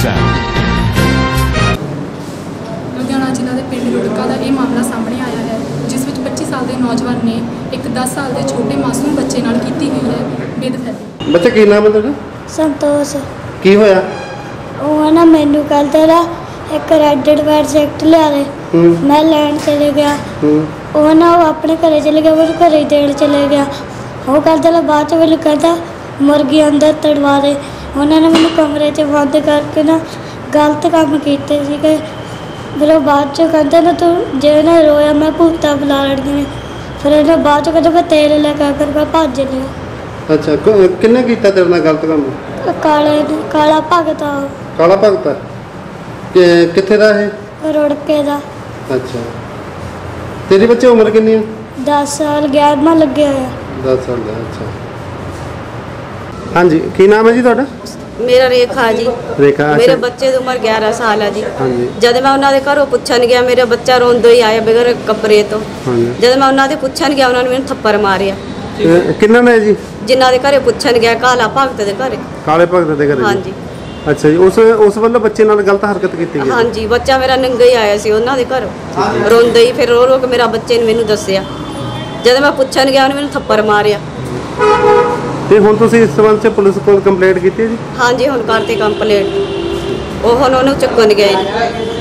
ਲੁਧਿਆਣਾ ਜ਼ਿਲ੍ਹਾ ਦੇ ਪਿੰਡ ਰੁੜਕਾ ਦਾ ਇਹ ਮਾਮਲਾ ਸਾਹਮਣੇ ਆਇਆ ਹੈ, ਜਿਸ ਵਿੱਚ 25 ਸਾਲ ਦੇ ਨੌਜਵਾਨ ਨੇ ਇੱਕ 10 ਸਾਲ ਦੇ ਛੋਟੇ ਮਾਸੂਮ ਬੱਚੇ ਨਾਲ ਕੀਤੀ ਹੋਈ ਹੈ ਬੇਦਖਲੀ। ਬੱਚਾ ਕੀ ਨਾਮ ਹੈ ਤੁਹਾਡਾ? ਸੰਤੋਸ਼। ਕੀ ਹੋਇਆ? ਉਹ ਨਾ ਮੈਨੂੰ ਕੱਲ ਤੇਰਾ ਇੱਕ ਰੈਡ ਐਡਵਾਈਸ ਸੈਕਟ ਲਿਆ ਦੇ, ਮੈਂ ਲੈਣ ਚਲੇ ਗਿਆ। ਉਹ ਨਾ ਉਹ ਆਪਣੇ ਘਰੇ ਚਲੇ ਗਿਆ, ਮੈਨੂੰ ਘਰੇ ਹੀ ਦੇਣ ਚਲੇ ਗਿਆ। ਉਹ ਕੱਲ ਤੇਰਾ ਬਾਅਦ 'ਚ ਮੈਨੂੰ ਕਹਿੰਦਾ ਮੁਰਗੀ ਅੰਦਰ ਤੜਵਾ ਦੇ। ਉਹਨਾਂ ਨੇ ਮੈਨੂੰ ਕਮਰੇ 'ਚ ਬੰਦ ਕਰਕੇ ਨਾ ਗਲਤ ਕੰਮ ਕੀਤੇ ਸੀਗੇ। ਫਿਰ ਉਹ ਬਾਅਦ 'ਚ ਕਹਿੰਦਾ ਨਾ ਤੂੰ ਜੇ ਨਾ ਰੋਇਆ ਮੈਂ ਭੂਤਾਂ ਬੁਲਾ ਲੈਣੀਆਂ ਨੇ। ਫਿਰ ਇਹਨੇ ਬਾਅਦ 'ਚ ਕਹਿੰਦਾ ਮੈਂ ਤੇਲ ਲੈ ਕੇ ਮੈਂ ਭੱਜ ਲਿਆ। ਅੱਛਾ, ਕਿੰਨੇ ਕੀਤਾ ਤੇਰੇ ਨਾਲ ਗਲਤ ਕੰਮ? ਕਾਲਾ ਭਗਤ। ਕਾਲਾ ਭਗਤ ਕਿੱਥੇ ਦਾ ਇਹ? ਰੁੜਕੇ ਦਾ। ਅੱਛਾ, ਤੇਰੀ ਬੱਚੇ ਉਮਰ ਕਿੰਨੀ ਹੈ? 10 ਸਾਲ 11ਵਾਂ ਲੱਗਿਆ ਹੋਇਆ। 10 ਸਾਲ ਦਾ। ਅੱਛਾ, ਹਾਂਜੀ, ਕੀ ਨਾਮ ਹੈ ਜੀ ਤੁਹਾਡਾ? ਮੇਰਾ ਰੇਖਾ ਜੀ। ਰੇਖਾ। ਮੇਰੇ ਬੱਚੇ ਦੀ ਉਮਰ 11 ਸਾਲ ਹੈ ਜੀ। ਹਾਂਜੀ। ਜਦ ਮੈਂ ਉਹਨਾਂ ਦੇ ਘਰੋਂ ਪੁੱਛਣ ਗਿਆ, ਮੇਰਾ ਬੱਚਾ ਰੋਂਦਾ ਹੀ ਆਇਆ ਬਗੈਰ ਕੱਪੜੇ ਤੋਂ। ਹਾਂਜੀ। ਜਦ ਮੈਂ ਉਹਨਾਂ ਦੇ ਪੁੱਛਣ ਗਿਆ, ਉਹਨਾਂ ਨੇ ਮੈਨੂੰ ਥੱਪੜ ਮਾਰਿਆ। ਕਿੰਨਾ ਨੇ ਜੀ? ਜਿਨ੍ਹਾਂ ਦੇ ਘਰੇ ਪੁੱਛਣ ਗਿਆ, ਕਾਲਾ ਭਗਤ ਦੇ ਘਰੇ। ਕਾਲੇ ਭਗਤ ਦੇ ਘਰੇ? ਹਾਂਜੀ। ਅੱਛਾ ਜੀ, ਉਸ ਵੱਲੋਂ ਬੱਚੇ ਨਾਲ ਗਲਤ ਹਰਕਤ ਕੀਤੀ ਗਈ? ਹਾਂਜੀ, ਬੱਚਾ ਮੇਰਾ ਨੰਗਾ ਹੀ ਆਇਆ ਸੀ ਉਹਨਾਂ ਦੇ ਘਰੋਂ, ਰੋਂਦਾ ਹੀ। ਫਿਰ ਰੋ ਕੇ ਮੇਰਾ ਬੱਚੇ ਨੇ ਮੈਨੂੰ ਦੱਸਿਆ। ਜਦ ਮੈਂ ਪੁੱਛਣ ਗਿਆ, ਉਹਨੇ ਮੈਨੂੰ ਥੱਪੜ ਮਾਰਿਆ। ਤੇ ਹੁਣ ਤੁਸੀਂ ਇਸ ਸੰਬੰਧ 'ਚ ਪੁਲਿਸ ਕੋਲ ਕੰਪਲੇਂਟ ਕੀਤੀ ਹੈ ਜੀ? ਹਾਂਜੀ, ਹੁਣ ਕਰਤੇ ਕੰਪਲੇਂਟ। ਉਹ ਹੁਣ ਉਹਨੂੰ ਚੁੱਕਣ ਗਏ ਜੀ।